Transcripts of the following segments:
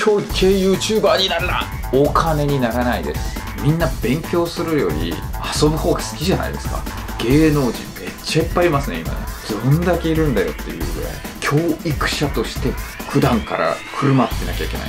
教育系 YouTuber になるな。お金にならないです。みんな勉強するより遊ぶ方が好きじゃないですか。芸能人めっちゃいっぱいいますね今ね。どんだけいるんだよっていうぐらい教育者として普段から振る舞ってなきゃいけない。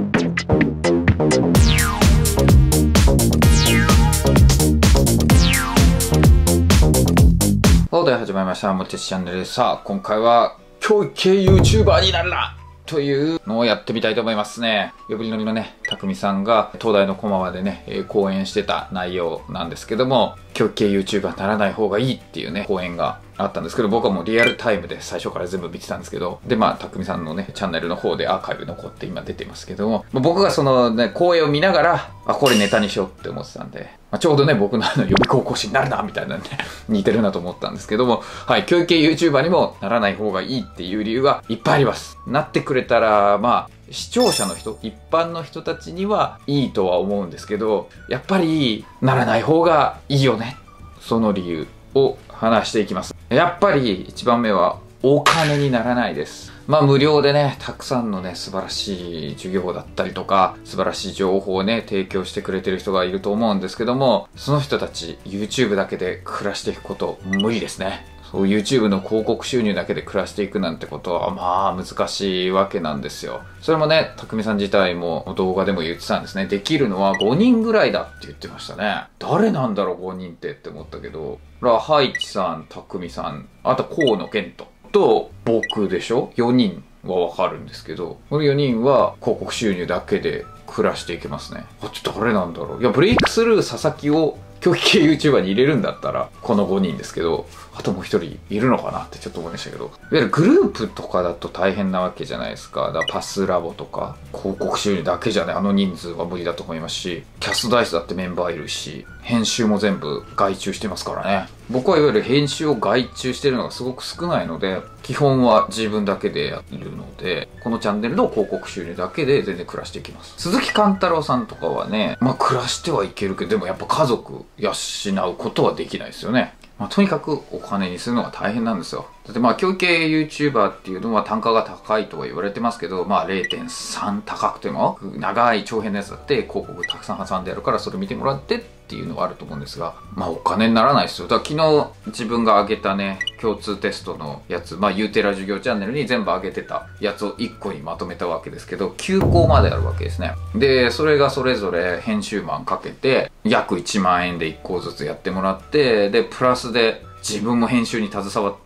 で始まりました。もてちチャンネルです。さあ、今回は教育系 YouTuber になるなというのをやってみたいと思いますね。呼び乗りのね、たくみさんが東大の駒場でね、講演してた内容なんですけども、教育系 YouTuber にならない方がいいっていうね、講演があったんですけど、僕はもうリアルタイムで最初から全部見てたんですけど、で、たくみさんのね、チャンネルの方でアーカイブ残って今出てますけども、僕がそのね、講演を見ながら、これネタにしようって思ってたんで、ちょうどね、僕の予備校講師になるな、みたいなね、似てるなと思ったんですけども、はい、教育系 YouTuber にもならない方がいいっていう理由がいっぱいあります。なってくれたら、視聴者の人、一般の人たちにはいいとは思うんですけど、やっぱりならない方がいいよね。その理由を話していきます。やっぱり一番目はお金にならないです。無料でね、たくさんのね、素晴らしい授業だったりとか、素晴らしい情報をね、提供してくれてる人がいると思うんですけども、その人たち、YouTube だけで暮らしていくこと無理ですね。そう、YouTube の広告収入だけで暮らしていくなんてことは、難しいわけなんですよ。それもね、たくみさん自体も動画でも言ってたんですね。できるのは5人ぐらいだって言ってましたね。誰なんだろう、5人って思ったけど、ハイチさん、たくみさん、あと河野健と僕でしょ ?4 人はわかるんですけど、この4人は広告収入だけで暮らしていけますね。誰なんだろう。いや、ブレイクスルー佐々木を教育系 YouTuber に入れるんだったら、この5人ですけど、あともう1人いるのかなってちょっと思いましたけど、いわゆるグループとかだと大変なわけじゃないですか。だからパスラボとか、広告収入だけじゃね、あの人数は無理だと思いますし、キャストダイスだってメンバーいるし、編集も全部外注してますからね。僕はいわゆる編集を外注してるのがすごく少ないので、基本は自分だけでやってるので、このチャンネルの広告収入だけで全然暮らしていきます。鈴木貫太郎さんとかはね、暮らしてはいけるけど、でもやっぱ家族養うことはできないですよね。とにかくお金にするのが大変なんですよ。だって教育系 YouTuber っていうのは単価が高いとは言われてますけど、0.3 高くても、長い長編のやつだって広告たくさん挟んであるからそれ見てもらってっていうのはあると思うんですが、お金にならないですよ。だから昨日自分が上げたね、共通テストのやつ、ユーテラ授業チャンネルに全部上げてたやつを1個にまとめたわけですけど、9校まであるわけですね。で、それがそれぞれ編集マンかけて、約1万円で1校ずつやってもらって、で、プラスで自分も編集に携わって、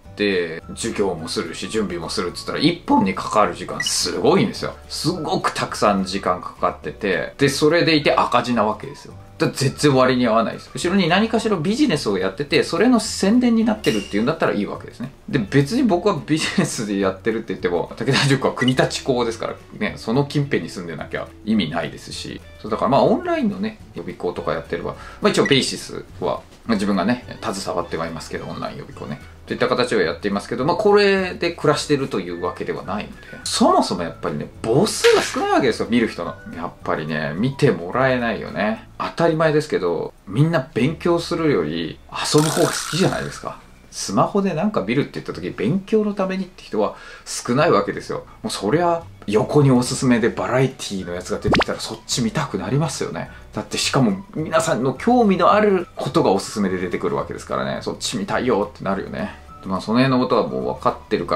授業もするし準備もするって言ったら1本にかかる時間すごいんですよ。すごくたくさん時間かかってて、でそれでいて赤字なわけですよ。だから全然割に合わないです。後ろに何かしらビジネスをやってて、それの宣伝になってるっていうんだったらいいわけですね。で別に僕はビジネスでやってるって言っても、武田塾は国立校ですからね、その近辺に住んでなきゃ意味ないですし、そうだからオンラインのね予備校とかやってれば、一応ベーシスは自分がね携わってはいますけど、オンライン予備校ねといった形をやっていますけど、これで暮らしてるというわけではないので、そもそもやっぱりね母数が少ないわけですよ。見る人のやっぱりね見てもらえないよね。当たり前ですけど、みんな勉強するより遊ぶ方が好きじゃないですか。スマホでなんか見るって言った時、勉強のためにって人は少ないわけですよ。もうそりゃ横におすすめでバラエティのやつが出てきたらそっち見たくなりますよね。だってしかも皆さんの興味のあることがおすすめで出てくるわけですからね、そっち見たいよってなるよね。その辺のことはもう分かってるから、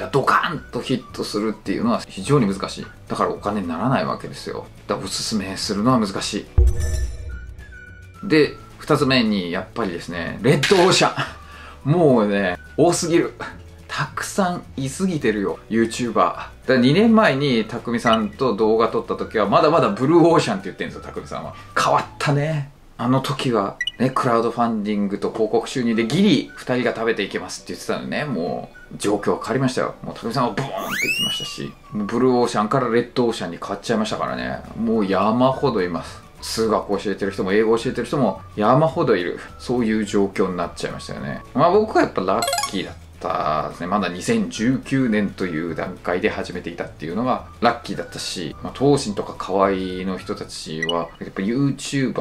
ドカーンとヒットするっていうのは非常に難しい。だからお金にならないわけですよ。だからおすすめするのは難しい。で、2つ目にやっぱりですね、レッドオーシャン。もうね、多すぎる。たくさんいすぎてるよ、YouTuber。だから2年前にたくみさんと動画撮った時は、まだまだブルーオーシャンって言ってるんですよ、たくみさんは。変わったね。あの時はね、クラウドファンディングと広告収入でギリ2人が食べていけますって言ってたのにね、もう状況は変わりましたよ。もうたくみさんはボーンっていきましたし、ブルーオーシャンからレッドオーシャンに変わっちゃいましたからね。もう山ほどいます。数学を教えてる人も英語を教えてる人も山ほどいる。そういう状況になっちゃいましたよね。僕はやっぱラッキーだったですね。まだ2019年という段階で始めていたっていうのがラッキーだったし、東進とか河合の人たちはやっぱ YouTuber っ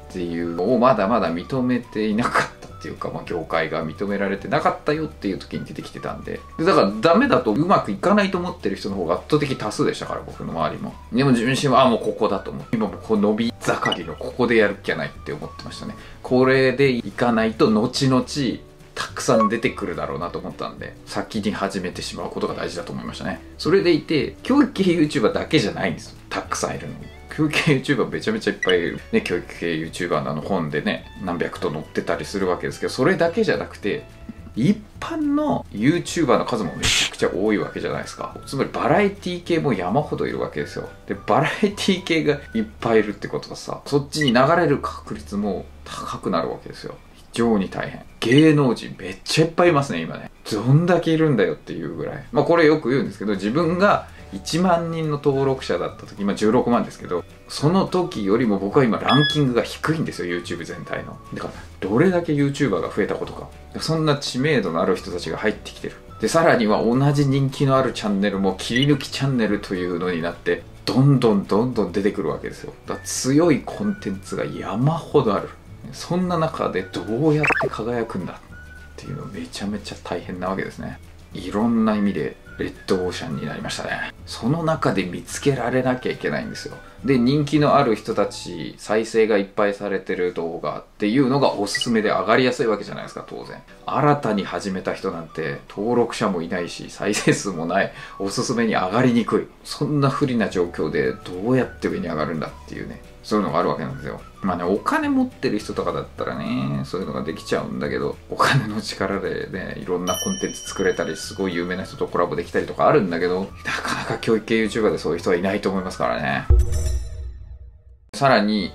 っていうのをまだまだ認めていなかったっていうか、業界が認められてなかったよっていう時に出てきてたんで、だからダメだとうまくいかないと思ってる人の方が圧倒的多数でしたから、僕の周りも。でも自分自身は、もうここだと思う。今も伸び盛りのここでやるっきゃないって思ってましたね。これでいかないと後々たくさん出てくるだろうなと思ったんで、先に始めてしまうことが大事だと思いましたね。それでいて、教育系 YouTuber だけじゃないんですよ。たくさんいるの。教育系 YouTuber めちゃめちゃいっぱいいる。ね、教育系 YouTuber の本でね、何百と載ってたりするわけですけど、それだけじゃなくて、一般の YouTuber の数もめちゃくちゃ多いわけじゃないですか。つまりバラエティ系も山ほどいるわけですよ。で、バラエティ系がいっぱいいるってことはさ、そっちに流れる確率も高くなるわけですよ。非常に大変。芸能人めっちゃいっぱいいますね、今ね。どんだけいるんだよっていうぐらい。これよく言うんですけど、自分が1万人の登録者だった時、今16万ですけど、その時よりも僕は今ランキングが低いんですよ、YouTube 全体の。だから、どれだけ YouTuber が増えたことか。そんな知名度のある人たちが入ってきてる。で、さらには同じ人気のあるチャンネルも切り抜きチャンネルというのになって、どんどん出てくるわけですよ。だから強いコンテンツが山ほどある。そんな中でどうやって輝くんだっていうのめちゃめちゃ大変なわけですね。いろんな意味でレッドオーシャンになりましたね。その中で見つけられなきゃいけないんですよ。で、人気のある人たち、再生がいっぱいされてる動画っていうのがおすすめで上がりやすいわけじゃないですか、当然。新たに始めた人なんて登録者もいないし、再生数もない、おすすめに上がりにくい。そんな不利な状況でどうやって上に上がるんだっていうね。そういうのがあるわけなんですよ。お金持ってる人とかだったらね、そういうのができちゃうんだけど、お金の力でね、いろんなコンテンツ作れたり、すごい有名な人とコラボできたりとかあるんだけど、なかなか教育系 YouTuber でそういう人はいないと思いますからね。さらに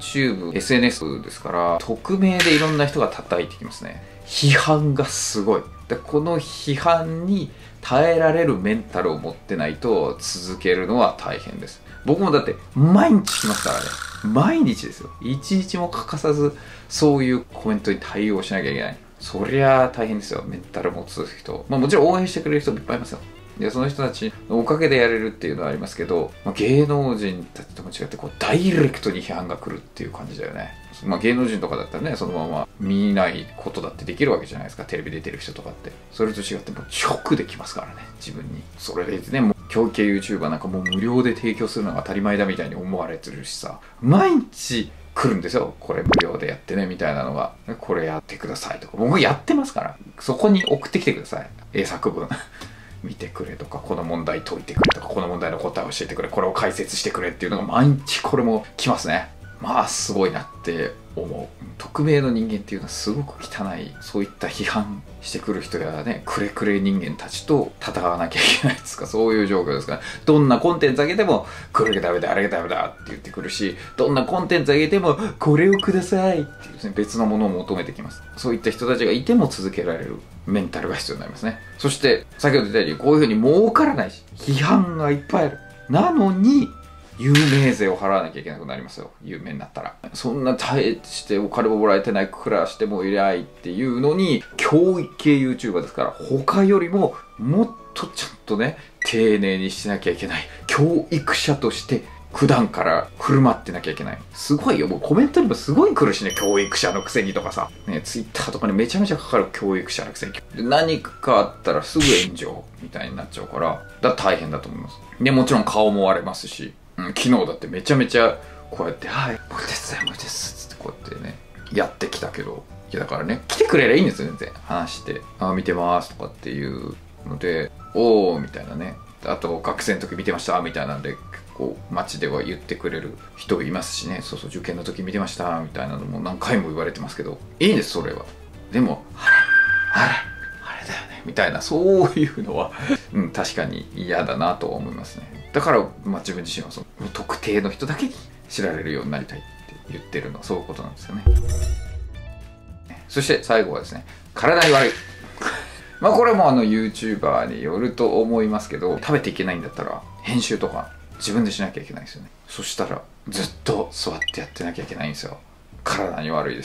YouTube、SNS ですから、匿名でいろんな人が叩いてきますね。批判がすごい。で、この批判に耐えられるメンタルを持ってないと続けるのは大変です。僕もだって毎日来ますからね。毎日ですよ。一日も欠かさずそういうコメントに対応しなきゃいけない。そりゃあ大変ですよ。メンタル持つ人。もちろん応援してくれる人もいっぱいいますよ。で、その人たちのおかげでやれるっていうのはありますけど、芸能人たちとも違ってダイレクトに批判が来るっていう感じだよね。芸能人とかだったらね、そのまま見ないことだってできるわけじゃないですか。テレビ出てる人とかって。それと違って直で来ますからね、自分に。それでね、教育系 YouTuber なんかもう無料で提供するのが当たり前だみたいに思われてるしさ、毎日来るんですよ。これ無料でやってね、みたいなのが。これやってくださいとか。僕やってますから。そこに送ってきてください。英作文。見てくれとか、この問題解いてくれとか、この問題の答えを教えてくれ、これを解説してくれっていうのが毎日これも来ますね。すごいなって思う。匿名の人間っていうのはすごく汚い、そういった批判してくる人やね、くれくれ人間たちと戦わなきゃいけないですか。そういう状況ですから、どんなコンテンツ上げても、これがダメだ、あれがダメだって言ってくるし、どんなコンテンツ上げても、これをくださいっていうですね、別のものを求めてきます。そういった人たちがいても続けられるメンタルが必要になりますね。そして、先ほど言ったように、こういうふうに儲からないし、批判がいっぱいある。なのに、有名税を払わなきゃいけなくなりますよ。有名になったら。そんな耐えしてお金ももらえてない暮らしてもいないっていうのに、教育系 YouTuber ですから、他よりももっとちゃんとね、丁寧にしなきゃいけない。教育者として普段から振る舞ってなきゃいけない。すごいよ。もうコメントにもすごい来るしね。教育者のくせにとかさ。ね、Twitter とかにめちゃめちゃかかる教育者のくせに。で、何かあったらすぐ炎上みたいになっちゃうから、大変だと思います。で、もちろん顔も割れますし、昨日だってめちゃめちゃこうやって、はい、無理です、無理です、つってこうやってね、やってきたけど、いやだからね、来てくれりゃいいんですよ、全然。話して、見てますとかっていうので、おーみたいなね。あと、学生の時見てましたみたいなんで、こう、街では言ってくれる人いますしね、そうそう、受験の時見てましたみたいなのも何回も言われてますけど、いいんです、それは。でも、あれだよね、みたいな、そういうのは、確かに嫌だなとは思いますね。だから、自分自身はその特定の人だけに知られるようになりたいって言ってるのはそういうことなんですよね。そして最後はですね、体に悪い。これもYouTuber によると思いますけど、食べていけないんだったら編集とか自分でしなきゃいけないんですよね。そしたらずっと座ってやってなきゃいけないんですよ。体に悪いです。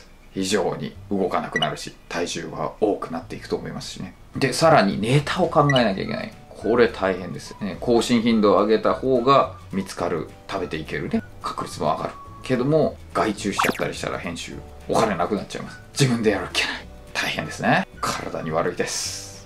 非常に動かなくなるし、体重が多くなっていくと思いますしね。で、さらにネタを考えなきゃいけない。これ大変ですね。更新頻度を上げた方が見つかる、食べていけるね、確率も上がる。 けども、外注しちゃったりしたら編集、お金なくなっちゃいます。自分でやるっけない。大変ですね。体に悪いです。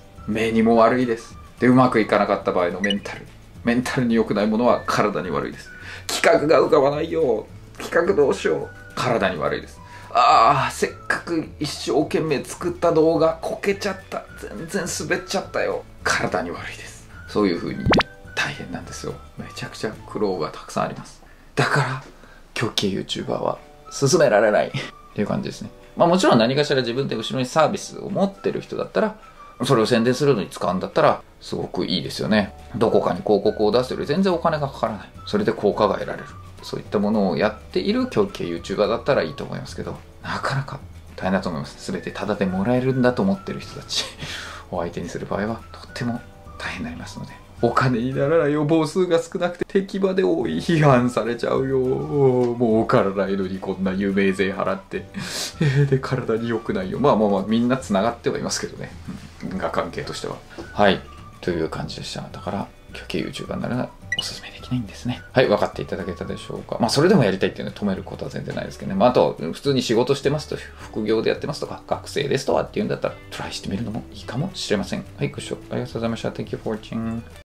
目にも悪いです。で、うまくいかなかった場合のメンタル。メンタルに良くないものは体に悪いです。企画が浮かばないよ。企画どうしよう。体に悪いです。ああ、せっかく一生懸命作った動画こけちゃった。全然滑っちゃったよ。体に悪いです。そういう風にね、大変なんですよ。めちゃくちゃ苦労がたくさんあります。だから狂気系 YouTuber は進められないっていう感じですね。まあもちろん何かしら自分で後ろにサービスを持ってる人だったら、それを宣伝するのに使うんだったらすごくいいですよね。どこかに広告を出すより全然お金がかからない。それで効果が得られる。そういったものをやっている狂気系 YouTuber だったらいいと思いますけど、なかなか大変だと思います。全てタダでもらえるんだと思ってる人たちを相手にする場合はとっても大変になりますので、お金にならないよ。母数が少なくて敵まで多い。批判されちゃうよ。もうからないのにこんな有名税払ってで体に良くないよ。まあみんな繋がってはいますけどね、因果関係としては。はいという感じでした。だから狂気系 YouTuber ならおすすめできないんですね。はい、分かっていただけたでしょうか。まあそれでもやりたいっていうのは止めることは全然ないですけどね。まああと普通に仕事してますと、副業でやってますとか、学生ですとかっていうんだったらトライしてみるのもいいかもしれません。はい、ご視聴ありがとうございました。Thank you for watching.